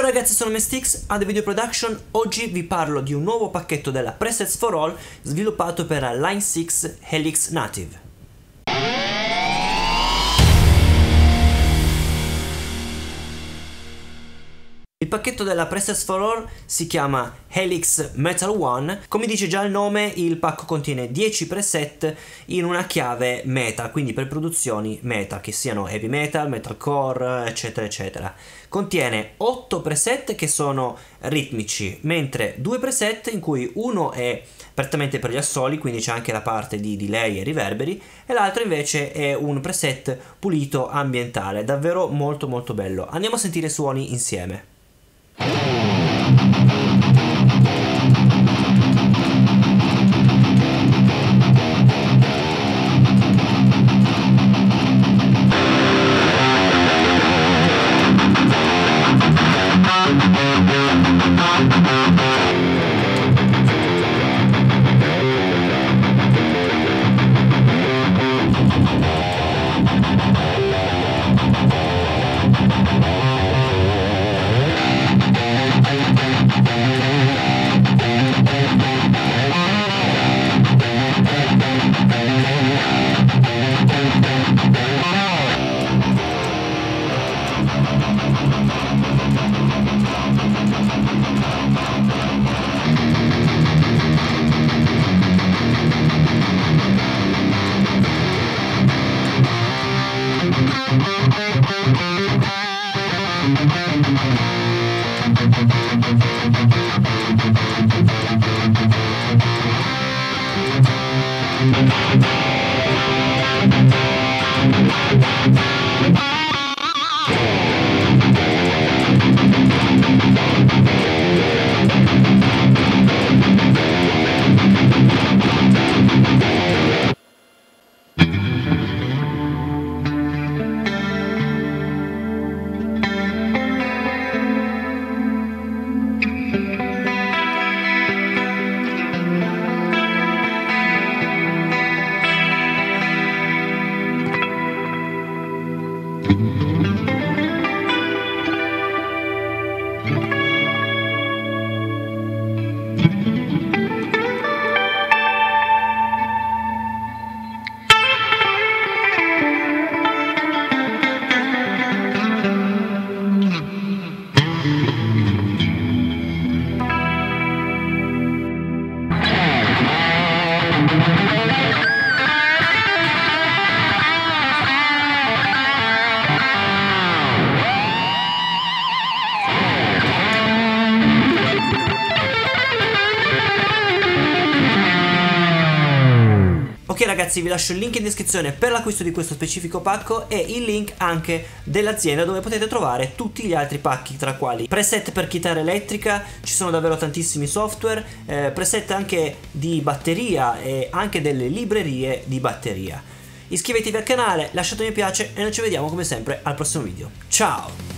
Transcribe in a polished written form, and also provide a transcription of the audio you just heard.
ragazzi, sono Mestix, A The Video Production. Oggi vi parlo di un nuovo pacchetto della Presets for All sviluppato per la Line 6 Helix Native. Il pacchetto della Presets for All si chiama Helix Metal One. Come dice già il nome, il pacco contiene 10 preset in una chiave metal, quindi per produzioni metal, che siano heavy metal, metalcore, eccetera eccetera. Contiene 8 preset che sono ritmici, mentre 2 preset in cui uno è prettamente per gli assoli, quindi c'è anche la parte di delay e riverberi, e l'altro invece è un preset pulito ambientale, davvero molto molto bello. Andiamo a sentire i suoni insieme. Ok ragazzi, vi lascio il link in descrizione per l'acquisto di questo specifico pacco e il link anche dell'azienda dove potete trovare tutti gli altri pacchi, tra quali preset per chitarra elettrica, ci sono davvero tantissimi software, preset anche di batteria e anche delle librerie di batteria. Iscrivetevi al canale, lasciate un mi piace e noi ci vediamo come sempre al prossimo video. Ciao!